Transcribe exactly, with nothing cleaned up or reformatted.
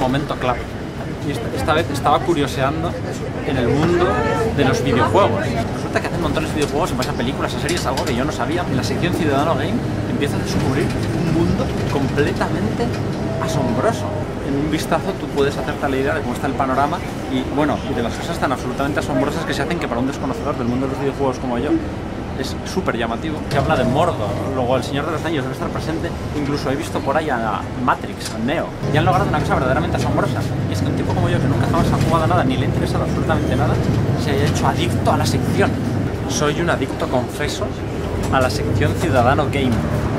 momento clave. Y esta, esta vez estaba curioseando en el mundo de los videojuegos. Resulta que hacen montones de videojuegos, en base a películas, a series, algo que yo no sabía. En la sección Ciudadano Game empiezas a descubrir un mundo completamente asombroso. En un vistazo tú puedes hacerte la idea de cómo está el panorama y, bueno, y de las cosas tan absolutamente asombrosas que se hacen que para un desconocedor del mundo de los videojuegos como yo es súper llamativo. Que habla de Mordor, luego El Señor de los Anillos debe estar presente, incluso he visto por ahí a Matrix, a Neo, y han logrado una cosa verdaderamente asombrosa, y es que un tipo como yo, que nunca jamás ha jugado a nada, ni le ha interesado absolutamente nada, se haya hecho adicto a la sección. Soy un adicto, confeso, a la sección Ciudadano Game.